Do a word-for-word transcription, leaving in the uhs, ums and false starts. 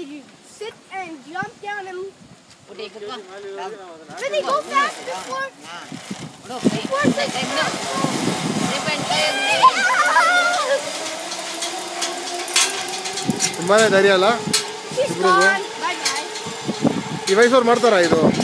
Riddhi, you sit and jump down and... Riddhi, go fast before... Before the... ತುಂಬಾನೇ ಧೈರ್ಯ ಅಲ್ಲ She's gone. Bye bye. ಈ ವಯಸ್ಸವ್ರು ಮಾಡ್ತಾರಾ ಇದು